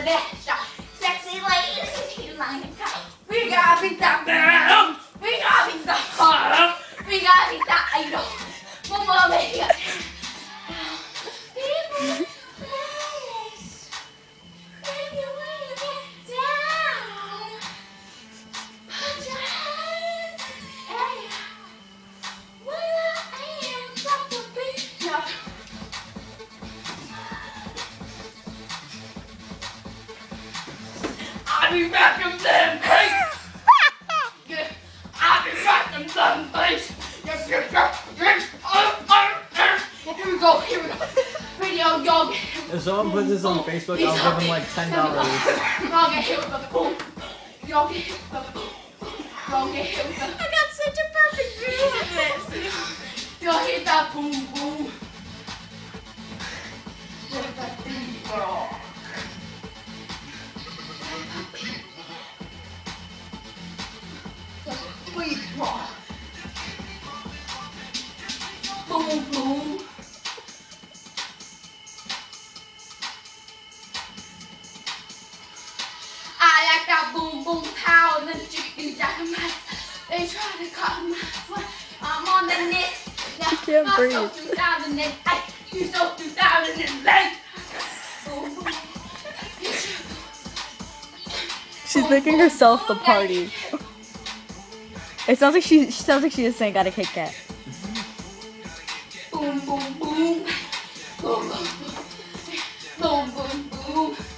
best. Sexy ladies, you like it. We gotta be the best. We gotta be the hardest. We gotta be the idol. Mama, baby. People, place. When you get down, put your hands. Hey, when I am from the beach. I be rocking them face. I be rocking them face. Here we go. Here we go. Radio dog. If someone puts this on Facebook, I'll give him like $10. Y'all get hit with the boom. Y'all get hit with the boom. Y'all get hit with the. I got such a perfect view of this. Y'all hit that boom boom. Hit that beat rock. Beat rock. Boom boom. I like that boom boom power, the chicken dynamite. They try to cut my foot. I'm on the net. Now, can't breathe. I'm so 2008. You so 2008. Boom boom. She's making herself the party. It sounds like she sounds like she just saying got a Kit Kat. Boom boom boom. Boom boom boom. Boom boom boom.